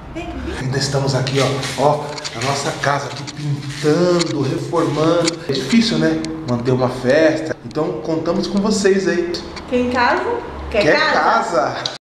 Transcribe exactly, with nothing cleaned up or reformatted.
Ainda estamos aqui, ó, ó, a nossa casa aqui pintando, reformando. É difícil, né? Manter uma festa. Então contamos com vocês aí. Quem casa, quer, Quer casa. casa?